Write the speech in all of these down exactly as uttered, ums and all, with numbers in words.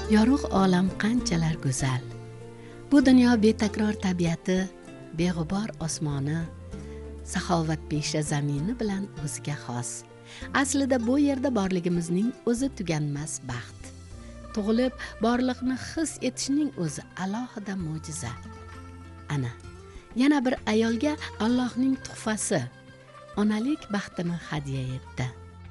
Yorug' olam qanchalar go'zal. Bu dunyo betakror tabiati, beg'ubor osmoni, saxovatpesha zamini bilan o'ziga xos. Aslida bu yerda borligimizning o'zi tuganmas baxt. Tug'ilib borliqni his etishning o'zi alohida mo'jiza. Ana, yana bir ayolga Allohning tuhfasi, onalik baxtini hadya etdi.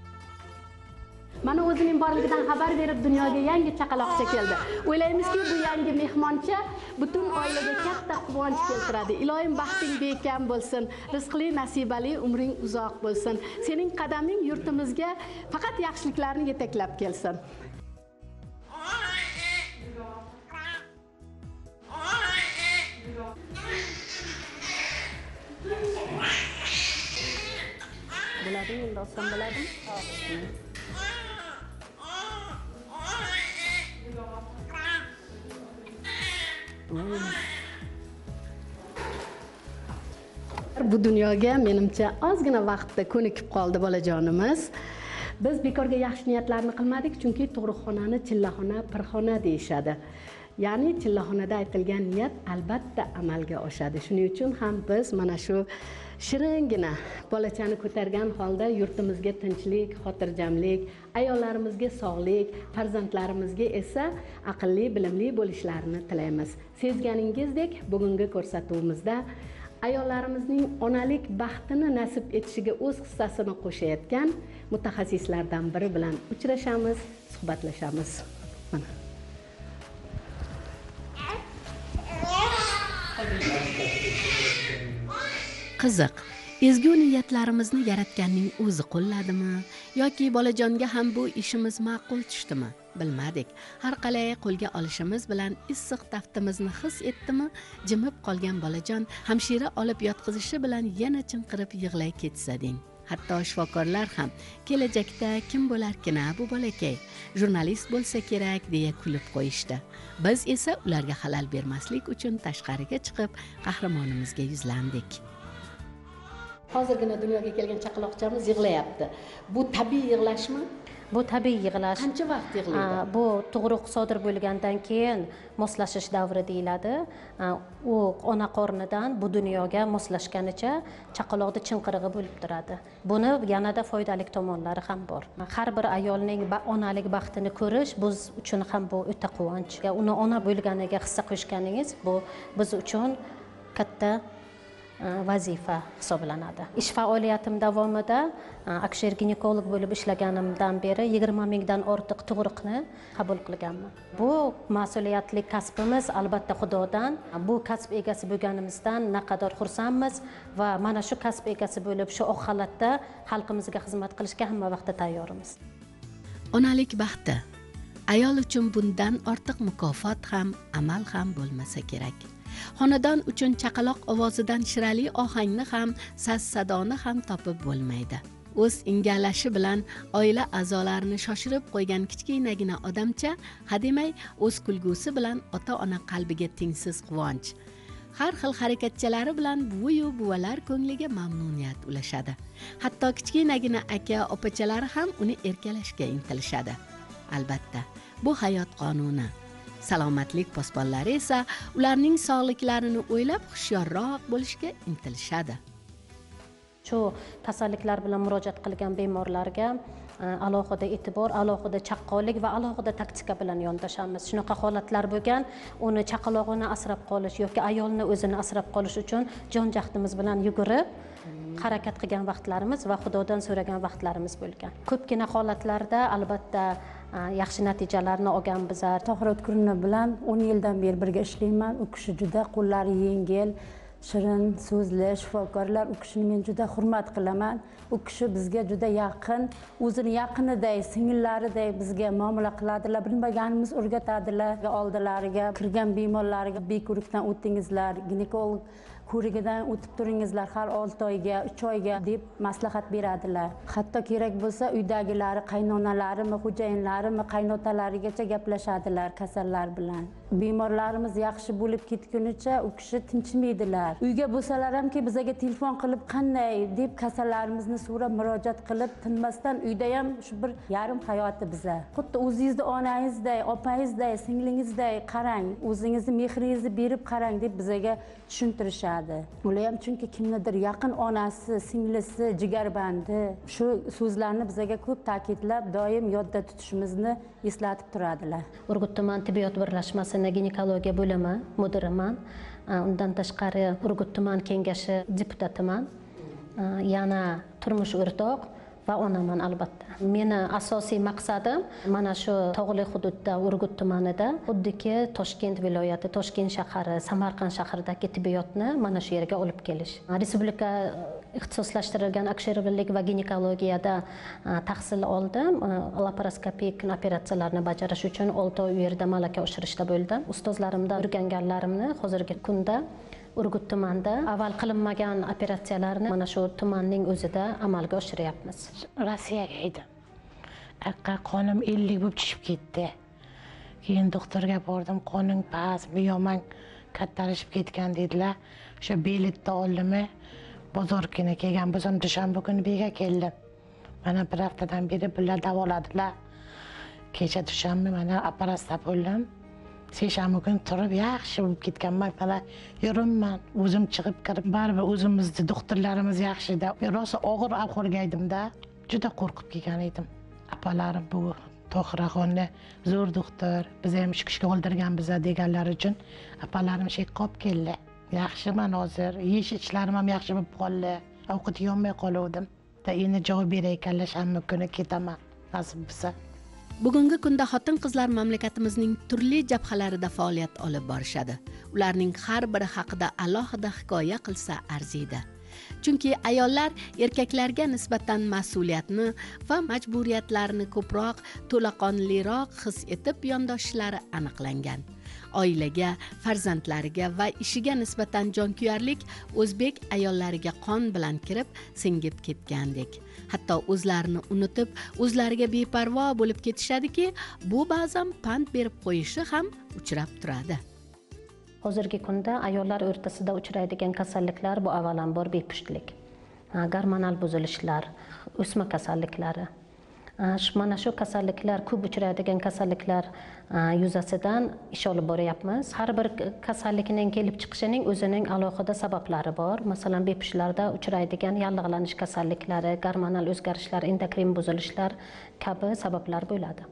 Mana o'zining borligidan xabar berib dunyoga yangi chaqaloqcha keldi. O'ylaymizki, bu yangi mehmoncha butun oilaga katta quvonch keltiradi. Ilohim baxting bekam bo'lsin, rizqli, nasibali, umring uzoq bo'lsin. Sening qadaming yurtimizga faqat yaxshiliklarni yetaklab kelsin. Bo'ladimi, endi oson bo'ladimi? Bu dunyoga menimcha ozgina vaqtda ko'nikib qoldi bolajonimiz. Biz bekorga yaxshi niyatlarni qilmadik, chunki tug'ruqxonani chillaxona, pirxona deyishadi. Ya'ni chillaxonada aytilgan niyat albatta amalga oshadi. Shuning uchun ham biz mana shu shiringina bolachani ko'targan holda yurtimizga tinchlik, xotirjamlik, ayollarimizga sog'lik, farzandlarimizga esa aqlli, bilimli bo'lishlarini tilaymiz. Sezganingizdek, bugungi ko'rsatuvimizda ayollarimizning onalik baxtini nasib etishiga o'z hissasini qo'shayotgan mutaxassislardan biri bilan uchrashamiz, suhbatlashamiz. Mana. Qiziq, ezgu niyatlarimizni yaratganning o'zi qo'lladimi yoki bolajonga ham bu ishimiz ma'qul tushdimi? Bilmadik. Har qalay qo'lga olishimiz bilan issiq taftimizni his etdimi, jimib qolgan bolajon hamshira olib yotqizishi bilan yana chinqirib yig'lay ketsa deng. Hatto shifokorlar ham kelajakda kim bo'larkina bu bolakay, jurnalist bo'lsa kerak deya kulib qo'yishdi. Biz esa ularga xalal bermaslik uchun tashqariga chiqib qahramonimizga yuzlandik. Hozirgina dunyoga kelgan chaqaloqchamiz yig'layapti. Bu tabiiy yig'lashmi? Bu tabiiy yig'lash. Qancha vaqt yig'laydi? Bu tug'ruq sodir bo'lgandan keyin moslashish davri deyiladi. U ona qornidan bu dunyoga moslashganicha chaqaloqda chinqirig'i bo'lib turadi. Buni yanada foydali tomonlari ham bor. Har bir ayolning onalik baxtini ko'rish biz uchun ham bu o'ta quvonch. Uni ona bo'lganiga hissa qo'shganingiz bu biz uchun katta vazifa hisoblanadi. Ish faoliyatim davomida aksher ginekolog bo'lib ishlaganimdan beri yigirma mingdan ortiq tug'ruqni qabul qilganman. Bu mas'uliyatli kasbimiz albatta Xudodan. Bu kasb egasi bo'lganimizdan naqadar xursandmiz va mana shu kasb egasi bo'lib shu oq xalatda xalqimizga xizmat qilishga hamma vaqtda tayyormiz. Onalik baxti. Ayol uchun bundan ortiq mukofot ham, amal ham bo'lmasa kerak. Xonadon uchun chaqaloq ovozidan shirali ohangni ham, sas-sadoni ham topib bo'lmaydi. O'z ingalashi bilan oila a'zolarini shoshirib qo'ygan kichkinagina odamcha hademay o'z kulgusi bilan ota-ona qalbiga tengsiz quvonch. Har xil harakatchalari bilan buvi-yu buvalar ko'ngliga mamnuniyat ulashadi. Hatto kichkinagina aka, opachalari ham uni erkalashga intilishadi. Albatta, bu hayot qonuni. Salomatlik posbonlari esa ularning sog'liklarini o'ylab hushyorroq bo'lishga intilishadi. Shu kasalliklar bilan murojaat qilgan bemorlarga alohida e'tibor, alohida chaqqonlik va alohida taktika bilan yondashamiz. Shunaqa holatlar bo'lgan, uni chaqalog'ini asrab qolish yoki ayolni o'zini asrab qolish uchun jon jahdimiz bilan yugurib harakat qilgan vaqtlarimiz va Xudodan so'ragan vaqtlarimiz bo'lgan. Ko'pgina holatlarda albatta yaxshi natijalarni olganmiz. Tohir O'tkurni bilan o'n yildan beri birga ishlayman. U kishi juda qo'llari yengil, shirin so'zli shifokorlar. U kishini men juda hurmat qilaman. U kishi bizga juda yaqin, o'zini yaqiniday, singillariday bizga muomala qiladilar. Bilmaganimiz o'rgatadilar. Oldilariga kirgan bemorlarga beko'rikdan o'tingizlar, ginekolog ko'rigidan o'tib turingizlar har olti oyga uch oyga deb maslahat beradilar. Hatto kerak bo'lsa uydagilari qaynonalarimi xo'jayinlarimi qaynotalarigacha gaplashadilar kasallar bilan. Bemorlarimiz yaxshi bo'lib ketgunicha u kishi tinchmaydilar. Uyga bo'lsalar hamki bizga telefon qilib qanday deb kasallarimizni so'rab murojaat qilib tinmasdan uyda ham shu bir yarim hayoti biza. Xuddi o'zingizni onangizday, opangizday, singlingizday qarang, o'zingizni mehringizni berib qarang deb bizga tushuntirishadi. Ular ham chunki kimnidir yaqin onasi, singlisi, jigarbandi shu so'zlarni bizga ko'p ta'kidlab, doim yodda tutishimizni eslatib turadilar. Urgut tuman tibbiyot birlashmasining ginekologiya bo'limi mudiriman. Undan tashqari Urgut tuman kengashi deputatiman. Yana turmush o'rtoq va onaman albatta. Meni asosiy maqsadim mana shu tog'li hududda Urgut tumanida xuddiki Toshkent viloyati, Toshkent shahri, Samarqand shahridagi tibbiyotni mana shu yerga olib kelish. Respublika ixtisoslashtirilgan aksherlik va ginekologiyada tahsil oldim. Laparoskopik operatsiyalarni bajarish uchun olti oy u yerda malaka oshirishda bo'ldim. Ustozlarimdan o'rganganlarimni hozirgi kunda Urgut tumanida avval qilinmagan operatsiyalarni mana shu tumanning o'zida amalga oshiryapmiz. Rossiyaga edim. Aqqa qonim ellik bo'lib tushib ketdi. Keyin doktorga bordim, qoning past, miyomang kattalashib ketgan dedilar. O'sha biletni oldimmi, bozor kuni kelgan bo'lsam, dushanba kuni bega keldim. Mana bir haftadan beri bular davoladilar. Kecha dushanba mana operatsiya bo'ldim. Seshanba kuni turib yaxshi bo'lib ketganman, mana yuribman, o'zim chiqib kirib, baribir o'zimizni doktorlarimiz yaxshi-da. Rosa og'ir ahvolga edim-da, juda qo'rqib kelgan edim. Apalarim bu Tohiraxonni zo'r doktor, biz ham shu kishini o'ldirgan biza deganlar uchun apalarim shek qolib keldi. Yaxshiman hozir, yeyish ichlarim ham yaxshi bo'lib qoldi. Ovqat yeyolmay qoldim. Da endi javob beray ekanlar, shanba kuni ketaman, nasib bo'lsa. Bugungi kunda xotin-qizlar mamlakatimizning turli jabhalarida faoliyat olib borishadi. Ularning har biri haqida alohida hikoya qilsa arziydi. Chunki ayollar erkaklarga nisbatan mas'uliyatni va majburiyatlarni ko'proq, to'laqonliroq his etib yondoshishlari aniqlangan. Oilaga, farzandlariga va ishiga nisbatan jonkuyarlik o'zbek ayollariga qon bilan kirib, singib ketgandek. Hatto o'zlarini unutib, o'zlariga beparvo bo'lib ketishadiki, bu ba'zan pand berib qo'yishi ham uchrab turadi. Hozirgi kunda ayollar o'rtasida uchraydigan kasalliklar bu avvalambor bepushtlik, gormonal buzilishlar, o'sma kasalliklari. Mana shu kasalliklar ko'p uchraydigan kasalliklar yuzasidan ish olib boryapmiz. Har bir kasallikning kelib chiqishining o'zining alohida sabablari bor. Masalan, bepushtlarda uchraydigan yallig'lanish kasalliklari, gormonal o'zgarishlar, endokrin buzilishlar kabi sabablar bo'ladi.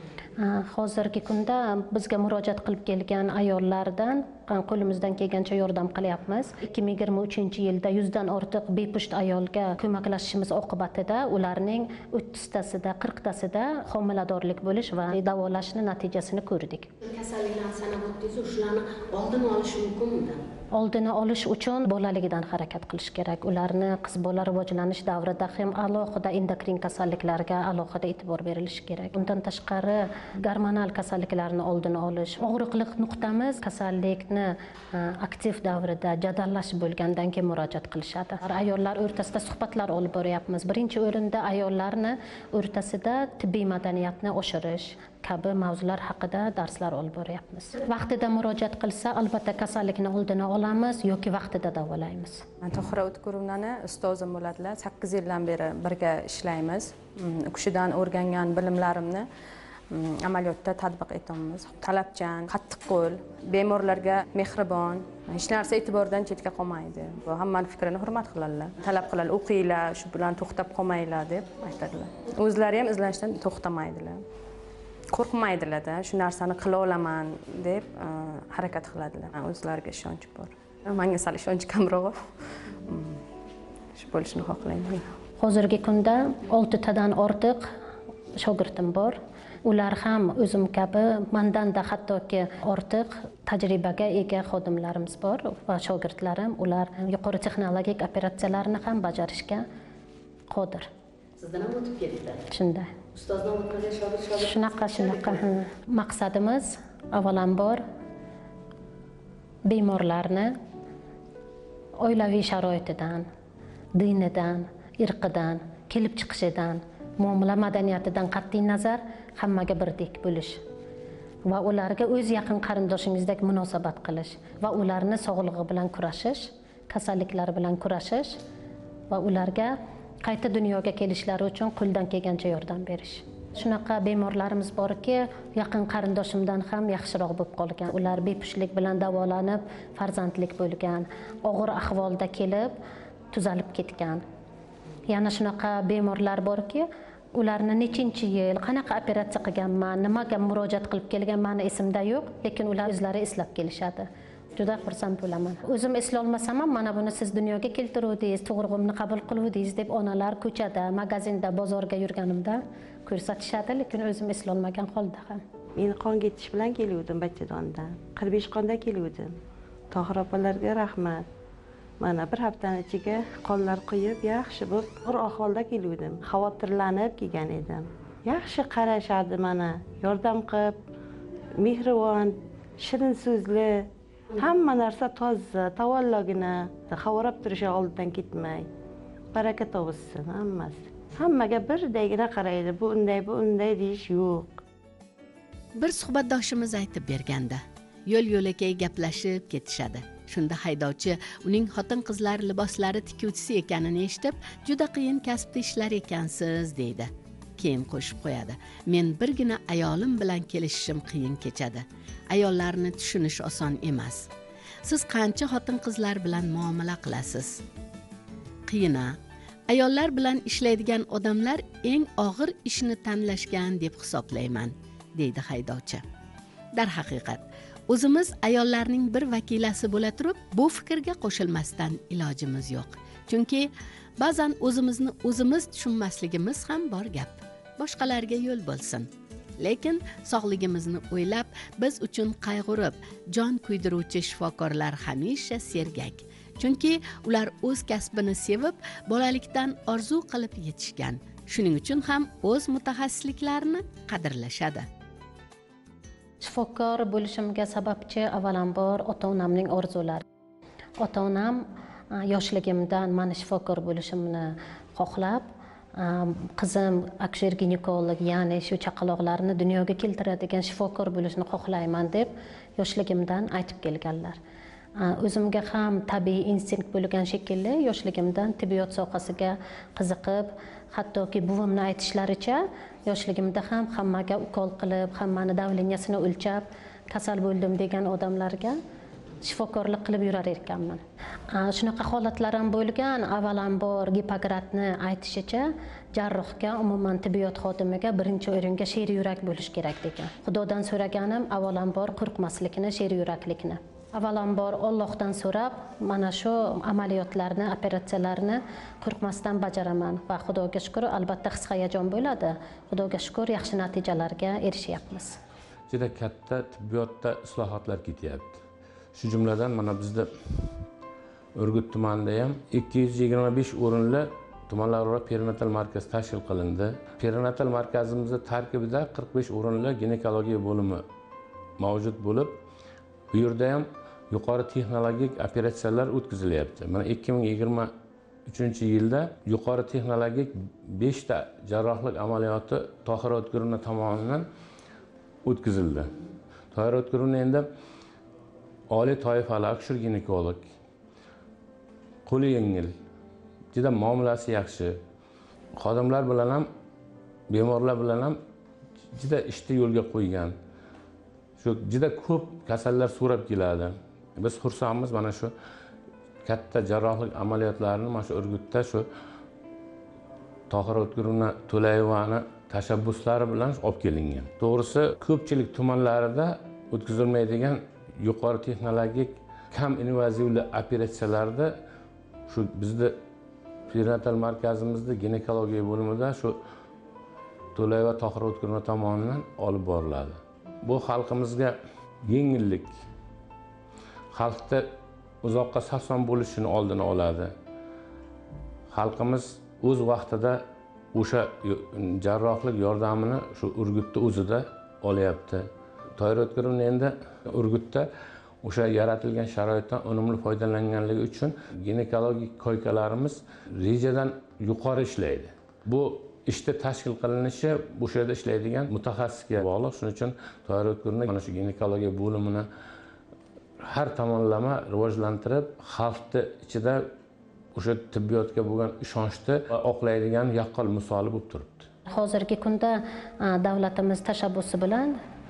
Hozirgi kunda bizga murojaat qilib kelgan ayollardan qo'limizdan kelgancha yordam qilyapmiz. ikki ming yigirma uchinchi yilda yuzdan ortiq bepusht ayolga ko'maklashishimiz oqibatida ularning o'ttiztasida, qirqtasida homiladorlik bo'lish va davolashni natijasini ko'rdik. Kasalliklarni sanab o'tdingiz, shularni oldini olish mumkinmi? Oldini olish uchun bolaligidan harakat qilish kerak. Ularni qiz bola rivojlanish davrida ham alohida endokrin kasalliklarga alohida e'tibor berilishi kerak. Undan tashqari gormonal kasalliklarni oldini olish. Og'riqli nuqtamiz kasallikni aktiv davrida jadallashib bo'lgandan keyin murojaat qilishadi. Ayollar o'rtasida suhbatlar olib boryapmiz. Birinchi o'rinda ayollarni o'rtasida tibbiy madaniyatni oshirish kabi mavzular haqida darslar olib boryapmiz. Vaqtida murojaat qilsa, albatta kasallikni oldini olamiz yoki vaqtida davolaymiz. Tohira O'tkurovnani ustozim bo'ladilar. sakkiz yildan beri birga ishlaymiz. U kishidan o'rgangan bilimlarimni amaliyotda tatbiq etamiz. Talabchan, qattiqqo'l, bemorlarga mehribon, hech narsa e'tibordan chetga qolmaydi. Bu hammaning fikrini hurmat qiladilar. Talab qiladi, o'qinglar, shu bilan to'xtab qolmanglar deb aytadilar. O'zlari ham izlanishdan to'xtamaydilar. Qo'rqmaydilar-da, shu narsani qila olaman deb harakat qiladilar. O'zlariga ishonch bor. Menga sal ishonch kamroq. Shu bo'lishini xohlayman. Hozirgi kunda oltitadan ortiq shogirdim bor. Ular ham o'zim kabi mendanda hattoki ortiq tajribaga ega xodimlarimiz bor va shogirdlarim. Ular yuqori texnologik operatsiyalarni ham bajarishga qodir. Sizdan ham o'tib ketdilar. Shunday. Ustozdan o'tgan shogird shogird. Shunaqa, shunaqa. Maqsadimiz avvalambor bemorlarni oilaviy sharoitidan, dinidan, irqidan, kelib chiqishidan, muomala madaniyatidan qat'iy nazar hammaga birdek bo'lish va ularga o'z yaqin qarindoshingizdek munosabat qilish va ularni sog'lig'i bilan kurashish, kasalliklari bilan kurashish va ularga qayta dunyoga kelishlari uchun qo'ldan kelgancha yordam berish. Shunaqa bemorlarimiz borki, yaqin qarindoshimdan ham yaxshiroq bo'lib qolgan. Ular bepushtlik bilan davolanib, farzandlik bo'lgan, og'ir ahvolda kelib, tuzalib ketgan. Yana shunaqa bemorlar borki, ularni nechinchi yil, qanaqa operatsiya qilganman, nimaga murojaat qilib kelganmani esimda yo'q, lekin ular o'zlari eslab kelishadi. Juda xursand bo'laman. O'zim eslay olmasam ham, mana buni siz dunyoga keltiruvdingiz, tug'ruqimni qabul qiluvdingiz deb onalar ko'chada, magazinda, bozorga yurganimda ko'rsatishadi, lekin o'zim eslay olmagan holda ham. Men qon ketish bilan kelgandim bachadondan. qirq besh qonda kelgandim. Tohir opalarga rahmat. Mana bir haftani ichiga qonlar quyib, yaxshi bo'lib, bir ahvolda kelgandim. Xavotirlanib kelgan edim. Yaxshi qarashadi mana, yordam qilib, mehribon, shirin so'zli, hamma narsa toza, tavallogina, xavorab turishi oldidan ketmay. Baraka topsin hammasi. Hammaga birdagina qaraydi. Bu unday, bu unday deyish yo'q. Bir suhbatdoshimiz aytib berganda, yo'l-yo'lakay gaplashib ketishadi. Shunda haydovchi uning xotin-qizlar liboslari tikuvchisi ekanini eshitib, juda qiyin kasbda ishlar ekansiz deydi. Keyin qo'shib qo'yadi: "Men birgina ayolim bilan kelishishim qiyin kechadi. Ayollarni tushunish oson emas. Siz qancha xotin-qizlar bilan muomala qilasiz?" Qiyin-a? Ayollar bilan ishlaydigan odamlar eng og'ir ishni tanlashgan deb hisoblayman, deydi haydovchi. Darhaqiqat, o'zimiz ayollarning bir vakilasi bo'la turib, bu fikrga qo'shilmasdan ilojimiz yo'q. Chunki ba'zan o'zimizni o'zimiz tushunmasligimiz ham bor gap. Boshqalarga yo'l bo'lsin. Lekin sog'ligimizni o'ylab, biz uchun qayg'urib, jon kuydiruvchi shifokorlar hamisha sergak. Chunki ular o'z kasbini sevib, bolalikdan orzu qilib yetishgan. Shuning uchun ham o'z mutaxassisliklarini qadrlashadi. Shifokor bo'lishimga sababchi avvalambor ota-onamning orzulari. Ota-onam yoshligimdan meni shifokor bo'lishimni xohlab, qizim aksher-ginekolog, ya'ni shu chaqaloqlarni dunyoga keltiradigan shifokor bo'lishni xohlayman deb yoshligimdan aytib kelganlar. O'zimga ham tabiiy instinkt bo'lgan shekilli yoshligimdan tibbiyot sohasiga qiziqib, hattoki buvimni aytishlaricha yoshligimda ham hammaga ukol qilib, hammani davleniyasini o'lchab, kasal bo'ldim degan odamlarga shifokorlik qilib yurar ekanman. Shunaqa holatlar ham bo'lgan. Avvalambor Gipokratni aytishicha, jarrohga, umuman tibbiyot xodimiga birinchi o'ringa sher yurak bo'lish kerak degan. Xudodan so'raganim avvalambor qo'rqmaslikni, sher yuraklikni. Avvalambor Allohdan so'rab, mana shu amaliyotlarni, operatsiyalarni qo'rqmasdan bajaraman va Xudoga shukr, albatta his-hayajon bo'ladi. Xudoga shukr, yaxshi natijalarga erishyapmiz. Juda katta tibbiyotda islohotlar ketyapti. Shu jumladan mana bizda Urgut tumanida ham ikki yuz yigirma besh o'rinli tumanlararo perinatal markaz tashkil qilindi. Perinatal markazimizda tarkibida qirq besh o'rinli ginekologiya bo'limi mavjud bo'lib, bu yerda ham yuqori texnologik operatsiyalar o'tkazilyapti. Mana ikki ming yigirma uchinchi yilda yuqori texnologik besh ta jarrohlik amaliyoti Tohir O'tgurunov tomonidan o'tkazildi. Tohir O'tgurunov endi oliy toifali aksher ginekolog, qo'li yengil, juda muomalasi yaxshi. Xodimlar bilan ham, bemorlar bilan ham juda ishni yo'lga qo'ygan. Shu juda ko'p kasallar so'rab keladi. Biz xursandmiz, mana shu katta jarrohlik amaliyotlarini mana shu Urgutda shu Tohir O'tgurunov To'layevani tashabbuslari bilan olib kelingan. To'g'risi, ko'pchilik tumanlarida o'tkazilmaydigan yuqori texnologik kam invazivli operatsiyalarda shu bizda perinatal markazimizda ginekologiya bo'limida shu To'layeva Tohir O'tgurunov tomonidan olib boriladi. Bu xalqimizga yengillik, xalqda uzoqqa sarson bo'lishini oldini oladi. Xalqimiz o'z vaqtida o'sha jarrohlik yordamini shu Urgutda o'zida olyapti. Tohir O'tgurunov endi Urgutda o'sha yaratilgan sharoitdan unumli foydalanganligi uchun ginekologik koykalarimiz rejadan yuqori ishlaydi. Bu ishda tashkil qilinishi o'sha yerda ishlaydigan mutaxassisga bog'liq. Shuning uchun Toyir O'tkirni mana shu ginekologiya bo'limini har tomonlama rivojlantirib, xalqni ichida o'sha tibbiyotga bo'lgan ishonchni oqlaydigan yaqqol misoli bo'lib turibdi. Hozirgi kunda davlatimiz tashabbusi bilan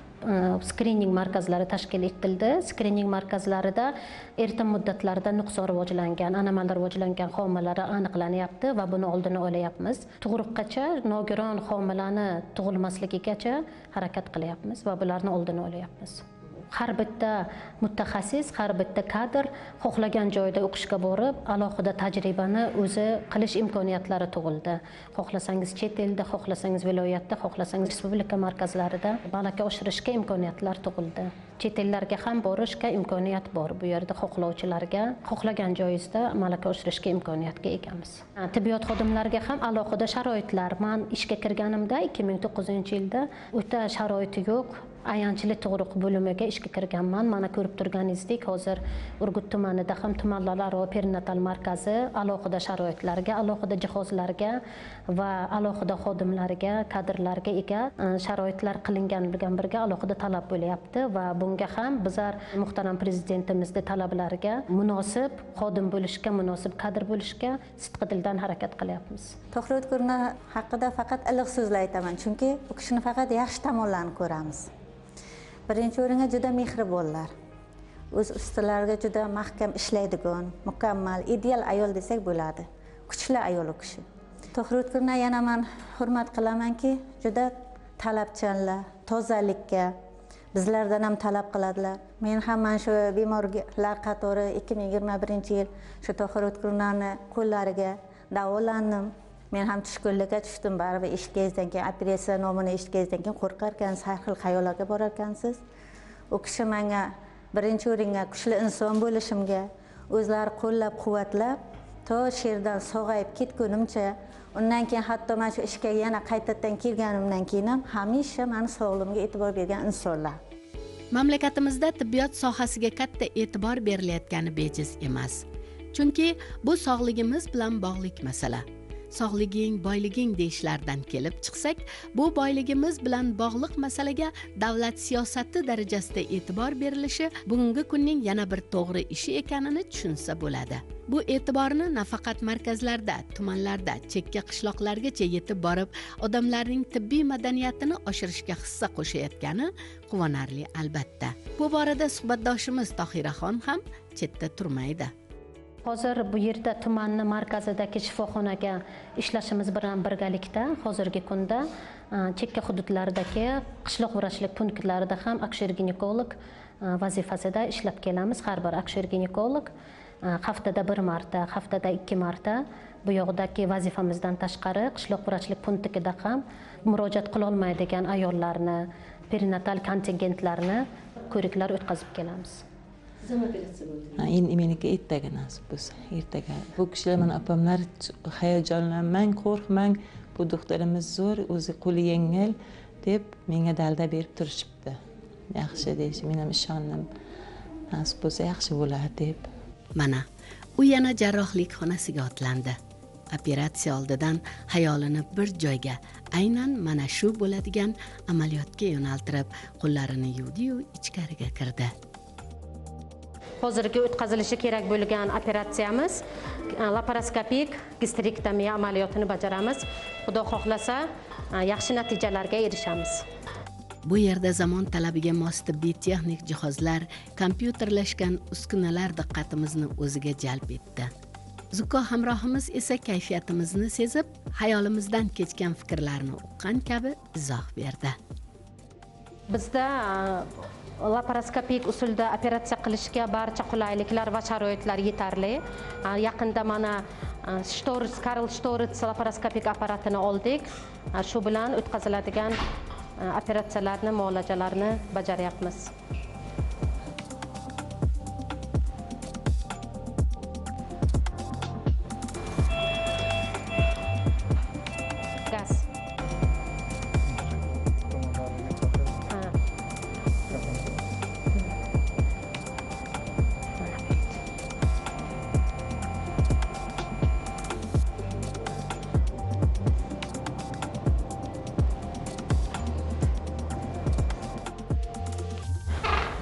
skrining markazlari tashkil etildi. Skrining markazlarida erta muddatlarda nuqson rivojlangan, anomal rivojlangan homilalar aniqlanyapti va buni oldini olyapmiz. Tug'ruqgacha, nogiron homilani tug'ilmasligigacha harakat qilyapmiz va bularni oldini olyapmiz. Har bitta mutaxassis, har bitta kadr xohlagan joyda o'qishga borib, alohida tajribani o'zi qilish imkoniyatlari tug'ildi. Xohlasangiz chet elda, xohlasangiz viloyatda, xohlasangiz respublika markazlarida malaka oshirishga imkoniyatlar tug'ildi. Chet ellarga ham borishga imkoniyat bor. Bu yerda xohlovchilarga xohlagan joyingizda malaka oshirishga imkoniyatga egamiz. Tibbiyot xodimlariga ham alohida sharoitlar. Men ishga kirganimda ikki ming to'qqizinchi yilda o'ta sharoiti yo'q ayanchli tug'ruq bo'limiga ishga kirganman. Mana ko'rib turganingizdek, hozir Urgut tumanida ham tumanlararo perinatal markazi alohida sharoitlarga, alohida jihozlarga va alohida xodimlarga, kadrlarga ega sharoitlar qilingan bilan birga alohida talab bo'lyapti va bunga ham bizlar muhtaram prezidentimizning talablariga munosib xodim bo'lishga, munosib kadr bo'lishga sidqi dildan harakat qilyapmiz. Tohir O'tkirni haqida faqat iliq so'zlar aytaman, chunki u kishini faqat yaxshi tomonlarini ko'ramiz. Birinchi o'ringa juda mehribonlar. O'z ustilariga juda mahkam ishlaydigan, mukammal, ideal ayol desak bo'ladi. Kuchli ayol u kishi. Tohir O'tkirni yana men hurmat qilamanki, juda talabchanlar, tozalikka bizlardan ham talab qiladilar. Men ham mana shu bemorlar qatori ikki ming yigirma birinchi yil shu Tohir O'tkirlarning qo'llariga davolandim. Men ham tushkunlikka tushdim, baribir eshitganingizdan keyin, operatsiya nomini eshitganingizdan keyin qo'rqarkansiz, har xil xayollarga borarkansiz. U kishi menga birinchi o'ringa kuchli inson bo'lishimga, o'zlari qo'llab-quvvatlab, to sherdan sog'ayib ketgunimcha, undan keyin hatto men shu ishga yana qaytadan kelganimdan keyin ham hamisha meni sog'lig'imga e'tibor bergan insonlar. Mamlakatimizda tibbiyot sohasiga katta e'tibor berilayotgani bejiz emas. Chunki bu sog'ligimiz bilan bog'liq masala. Sog'liging, boyliging deyishlardan kelib chiqsak, bu boyligimiz bilan bog'liq masalaga davlat siyosati darajasida e'tibor berilishi bugungi kunning yana bir to'g'ri ishi ekanini tushunsa bo'ladi. Bu e'tiborni nafaqat markazlarda, tumanlarda, chekka qishloqlargacha yetib borib, odamlarning tibbiy madaniyatini oshirishga hissa qo'shayotgani quvonarli albatta. Bu borada suhbatdoshimiz Tohiraxon ham chetda turmaydi. Hozir bu yerda tumanni markazidagi shifoxonaga ishlashimiz bilan birgalikda hozirgi kunda chekka hududlardagi qishloq vrachlik punktlarida ham aksher-ginekolog vazifasida ishlab kelamiz. Har bir aksher-ginekolog haftada bir marta, haftada ikki marta bu yoqdagi vazifamizdan tashqari qishloq vrachlik punktida ham murojaat qila olmaydigan ayollarni, perinatal kontingentlarni ko'riklar o'tkazib kelamiz. Endi meniki ertaga nasib bo'lsa, ertaga. Bu kishilar mana opamlar hayajonlanmang, qo'rqmang, bu doktorimiz zo'r, o'zi qo'li yengil deb menga dalda berib turishibdi. Yaxshi deyish, men ham ishondim. Nasib bo'lsa yaxshi bo'ladi deb. Mana, u yana jarrohlik xonasiga otlandi. Operatsiya oldidan xayolini bir joyga, aynan mana shu bo'ladigan amaliyotga yo'naltirib, qo'llarini yuvdi-yu ichkariga kirdi. Hozirgi o'tkazilishi kerak bo'lgan operatsiyamiz laparoskopik gistrektomiya amaliyotini bajaramiz. Xudo xohlasa, yaxshi natijalarga erishamiz. Bu yerda zamon talabiga mos tibbiy texnik jihozlar, kompyuterlashgan uskunalar diqqatimizni o'ziga jalb etdi. Zuko hamrohimiz esa kayfiyatimizni sezib, xayolimizdan kechgan fikrlarni uqqan kabi izoh berdi. Bizda laparoskopik usulda operatsiya qilishga barcha qulayliklar va sharoitlar yetarli. Yaqinda mana Shtoritz, Karl Shtoritz laparoskopik apparatini oldik. Shu bilan o'tkaziladigan operatsiyalarni, muolajalarni bajaryapmiz. Gaz.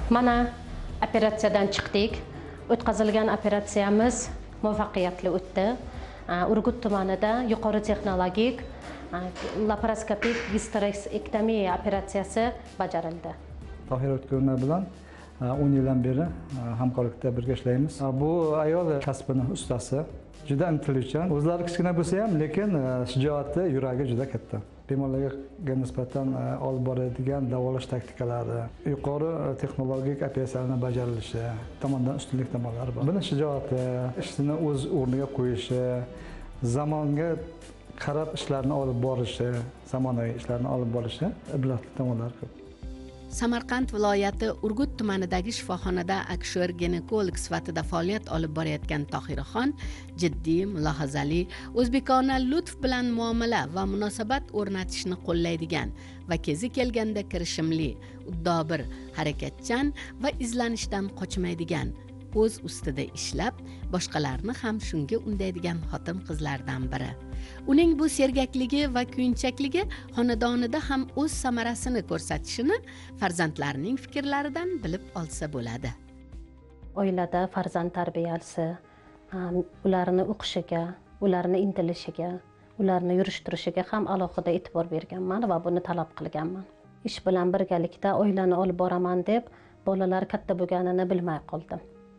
Mana operatsiyadan chiqdik. O'tkazilgan operatsiyamiz muvaffaqiyatli o'tdi. Urgut tumanida yuqori texnologik laparoskopik gisterektomiya operatsiyasi bajarildi. Tohir O'tkirlar bilan o'n yildan beri hamkorlikda birga ishlaymiz. Bu ayol kasbining ustasi, juda intiluvchan. O'zlari kichkina bo'lsa ham, lekin shijoati, yuragi juda katta. Bemorlarga nisbatan olib boradigan davolash taktikalari, yuqori texnologik operatsiyalarning bajarilishi tomonidan ustunlik tomonlari bor. Buni shijoati, ishni o'z o'rniga qo'yishi, zamonga qarab ishlarni olib borishi, zamonaviy ishlarni olib borishi ibratli tomonlari ko'p. Samarqand viloyati Urgut tumanidagi shifoxonada akusher-ginekolog sifatida faoliyat olib borayotgan Tohiraxon jiddiy, mulohazali, o'zbekona lutf bilan muomala va munosabat o'rnatishni qo'llaydigan va kezi kelganda kirishimli, uddobir, harakatchan va izlanishdan qochmaydigan, o'z ustida ishlab, boshqalarni ham shunga undaydigan xotin-qizlardan biri. Uning bu sergakligi va kuyunchakligi xonadonida ham o'z samarasini ko'rsatishini farzandlarining fikrlaridan bilib olsa bo'ladi. Oilada farzand tarbiyasi, ularni o'qishiga, ularni intilishiga, ularni yurishtirishiga ham alohida e'tibor berganman va buni talab qilganman. Ish bilan birgalikda oilani olib boraman deb, bolalar katta bo'lganini bilmay qoldim.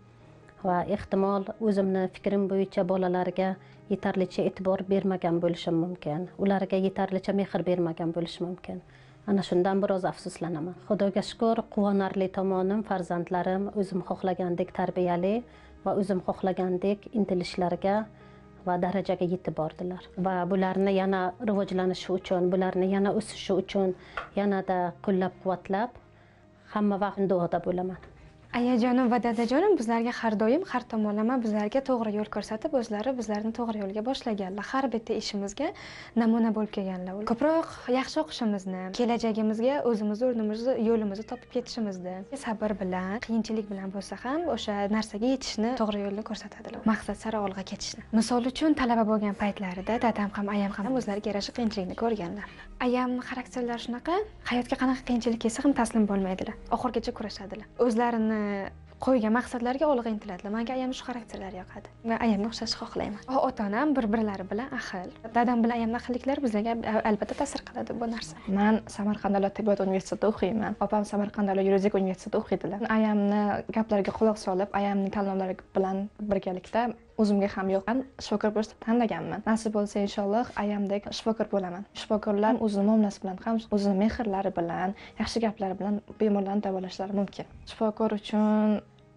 Va ehtimol o'zimni fikrim bo'yicha bolalarga yetarlicha e'tibor bermagan bo'lishim mumkin. Ularga yetarlicha mehr bermagan bo'lishim mumkin. Ana shundan biroz afsuslanaman. Xudoga shukr, quvonarli tomonim farzandlarim o'zim xohlagandek tarbiyali va o'zim xohlagandek intilishlarga va darajaga yetib bordilar. Va bularni yana rivojlanishi uchun, bularni yana o'sishi uchun yanada qo'llab-quvvatlab hamma vaqt duoda bo'laman. Ayajonim va dadajonim bizlarga har doim har tomonlama bizlarga to'g'ri yo'l ko'rsatib, o'zlari bizlarni to'g'ri yo'lga boshlaganlar. Har bitta ishimizga namuna bo'lib kelganlar. Ko'proq yaxshi o'qishimizni, kelajagimizga o'zimiz o'rnimizni, yo'limizni topib ketishimizni, sabr bilan, qiyinchilik bilan bo'lsa ham o'sha narsaga yetishni, to'g'ri yo'lni ko'rsatadilar. Maqsad sari olg'a ketishni. Misol uchun talaba bo'lgan paytlarida dadam ham, ayam ham o'zlariga yarasha qiyinchilikni ko'rganlar. Ayam xarakterlari shunaqa, hayotga qanaqa qiyinchilik kelsa ham taslim bo'lmaydilar. Oxirgacha kurashadilar. O'zlarini qo'ygan maqsadlarga olg'a intiladilar. Menga ayam shu xarakterlar yoqadi. Men ayamga o'xshashni xohlayman. Ota-onam bir-birlari bilan ahil. Dadam bilan ayamning ahilliklari bizlarga albatta ta'sir qiladi bu narsa. Men Samarqand davlat tibbiyot universitetida o'qiyman. Opam Samarqand davlat yuridik universitetida o'qiydilar. Ayamni gaplariga quloq solib, ayamning tanlovlari bilan birgalikda o'zimga ham yoqqan shifokor bo'lishni tanlaganman. Nasib bo'lsa inshaalloh ayamdek shifokor bo'laman. Shifokorlar o'zining muomalasi bilan ham, o'zining mehrlari bilan, yaxshi gaplari bilan bemorlarni davolashlari mumkin. Shifokor uchun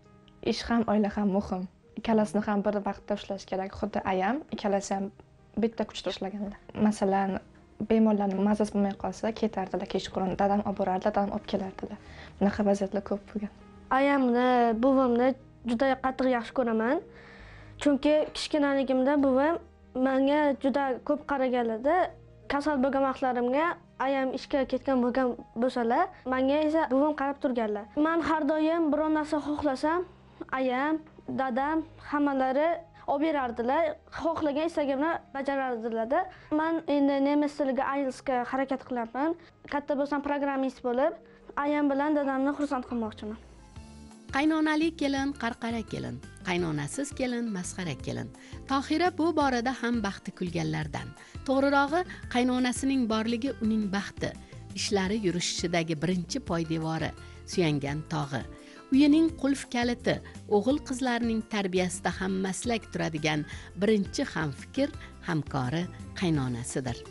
ish ham, oila ham muhim. Ikkalasini ham bir vaqtda ushlash kerak. Xuddi ayam ikkalasi ham bitta kuchda ushlaganlar. Masalan, bemorlarning mazasi bo'lmay qolsa, ketardilar kechqurun, dadam olib borardi, dadam olib kelardilar. Bunaqa vaziyatlar ko'p bo'lgan. Ayamni, buvimni juda qattiq yaxshi ko'raman. Chunki kichkinaligimda buvim menga juda ko'p qaraganlarda, kasal bo'lgan vaqtlarimga ayam ishga ketgan bo'lgan bo'lsalar, menga esa buvim qarab turganlar. Men har doim biror narsa xohlasam, ayam, dadam hammalari olib berardilar. Xohlagan istagimni bajarardilar-da. Men endi nemis tiliga, I E L T S ga harakat qilaman. Katta bo'lsam programmist bo'lib, ayam bilan dadamni xursand qilmoqchiman. Qaynonali kelin, qarqara kelin, qaynonasiz kelin, masxara kelin. Tohira bu borada ham baxti kulganlardan. To'g'rirog'i, qaynonasining borligi uning baxti, ishlari yurishishidagi birinchi poydevori, suyangan tog'i. Uyining qulf kaliti, o'g'il-qizlarning tarbiyasida ham maslak turadigan birinchi hamfikr, hamkori qaynonasidir.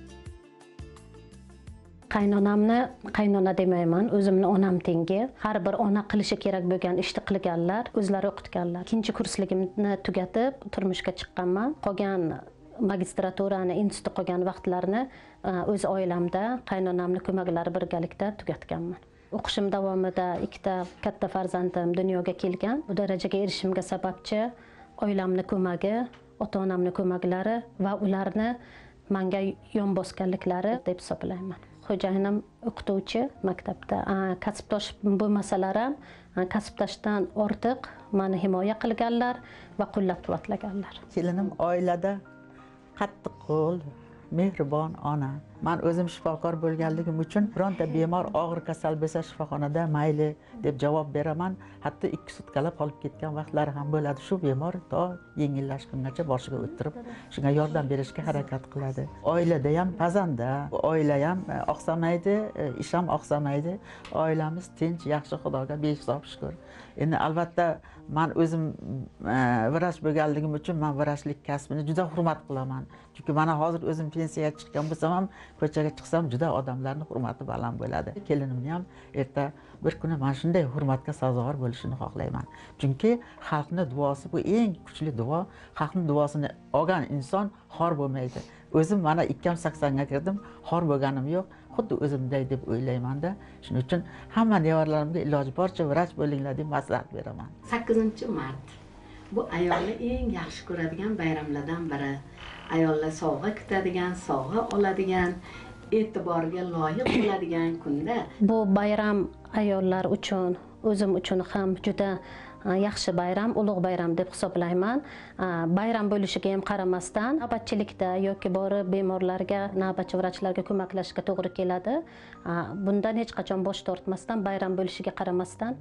Qaynonamni qaynona demayman, o'zimni onam tengi. Har bir ona qilishi kerak bo'lgan ishni qilganlar, o'zlari o'qitganlar. Ikkinchi kursligimni tugatib turmushga chiqqanman. Qolgan magistraturani, institut qolgan vaqtlarni o'z oilamda qaynonamning ko'maklari birgalikda tugatganman. O'qishim davomida ikkita katta farzandim dunyoga kelgan. Bu darajaga erishishimga sababchi oilamning ko'magi, ota-onamning ko'maklari va ularni menga yon bosganliklari deb hisoblayman. Xo'jayinim o'qituvchi maktabda, kasbdosh bo'lmasalar ham kasbdoshdan ortiq meni himoya qilganlar va qo'llab-quvvatlaganlar. Kelinim oilada qattiq qo'l, mehribon ona. Men o'zim shifokor bo'lganligim uchun bironta bemor og'ir kasal bo'lsa shifoxonada mayli deb javob beraman. Hatto ikki sutkalab qolib ketgan vaqtlari ham bo'ladi. Shu bemor to yengillashgungacha boshiga o'tirib, shunga yordam berishga harakat qiladi. Oilada ham pazanda, oila ham oqsamaydi, ish ham oqsamaydi. Oilamiz tinch, yaxshi, Xudoga behisob shukr. Endi albatta men o'zim vrach bo'lganligim uchun men vrachlik kasbini juda hurmat qilaman. Chunki mana hozir o'zim pensiyaga chiqqan bo'lsam ham, ko'chaga chiqsam juda odamlarning hurmati baland bo'ladi. Kelinimni ham erta bir kuni men shunday hurmatga sazovor bo'lishini xohlayman. Chunki xalqning duosi bu eng kuchli duo. Xalqning duosini olgan inson xor bo'lmaydi. O'zim mana ikki ming saksonga kirdim, xor bo'lganim yo'q. Xuddi o'zimday deb o'ylayman-da. Shuning uchun hamma nevaralarimga iloji boricha vrach bo'linglar deb maslahat beraman. sakkizinchi mart. Bu ayolni eng yaxshi ko'radigan bayramlardan biri. Ayollar sovg'a kutadigan, sovg'a oladigan, e'tiborga loyiq bo'ladigan kunda. Bu bayram ayollar uchun, o'zim uchun ham juda yaxshi bayram, ulug' bayram deb hisoblayman. Bayram bo'lishiga ham qaramasdan, navbatchilikda yoki borib bemorlarga, navbatchi vrachlarga ko'maklashishga to'g'ri keladi. Bundan hech qachon bosh tortmasdan, bayram bo'lishiga qaramasdan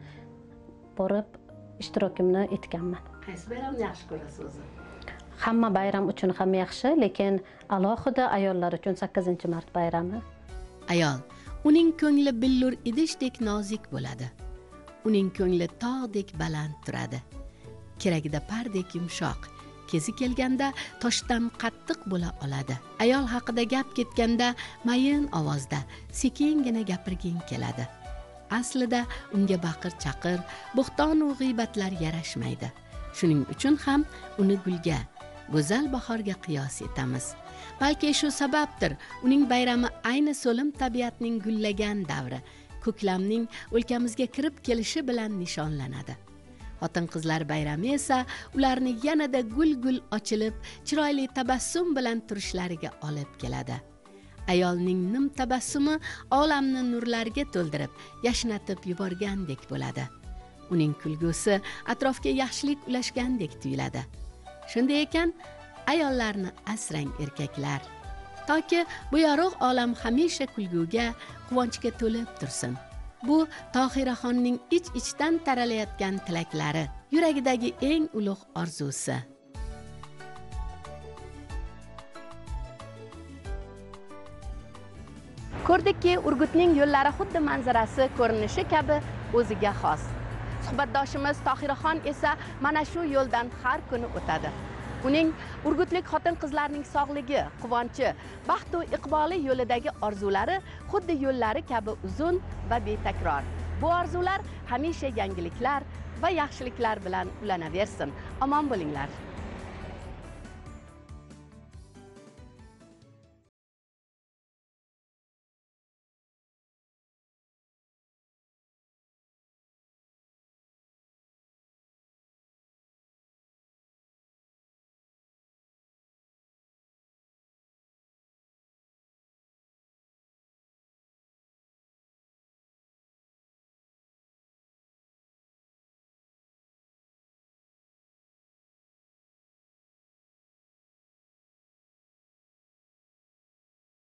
borib ishtirokimni etganman. Qaysi bayramni yaxshi ko'rasiz o'zi? Hamma bayram uchun ham yaxshi, lekin alohida ayollar uchun sakkizinchi mart bayrami. Ayol, uning ko'ngli billur idishdek nozik bo'ladi. Uning ko'ngli tog'dek baland turadi. Keragida pardek yumshoq, kezi kelganda toshdan qattiq bo'la oladi. Ayol haqida gap ketganda mayin ovozda, sekingina gapirging keladi. Aslida unga baqir-chaqir, bo'xton va g'iybatlar yarashmaydi. Shuning uchun ham uni gulga, go'zal bahorga qiyos etamiz. Balki shu sababdir, uning bayrami ayni so'lim tabiatning gullagan davri, ko'klamning o'lkamizga kirib kelishi bilan nishonlanadi. Xotin-qizlar bayrami esa ularni yanada gul-gul ochilib, chiroyli tabassum bilan turishlariga olib keladi. Ayolning nim tabassumi olamni nurlarga to'ldirib, yashnatib yuborgandek bo'ladi. Uning kulgusi atrofga yaxshilik ulashgandek tuyuladi. Shunday ekan, ayollarni asrang erkaklar. Toki bu yorug' olam hamisha kulguga, quvonchga to'lib tursin. Bu Tohiraxonning ich-ichdan taralayotgan tilaklari, yuragidagi eng ulug' orzusi. Ko'rdikki, Urgutning yo'llari xuddi manzarasi ko'rinishi kabi o'ziga xos. Suhbatdoshimiz Tohiraxon esa mana shu yo'ldan har kuni o'tadi. Uning urgutlik xotin-qizlarning sog'ligi, quvonchi, baxt va iqboli yo'lidagi orzulari xuddi yo'llari kabi uzun va betakror. Bu orzular hamisha yangiliklar va yaxshiliklar bilan ulanaversin. Omon bo'linglar.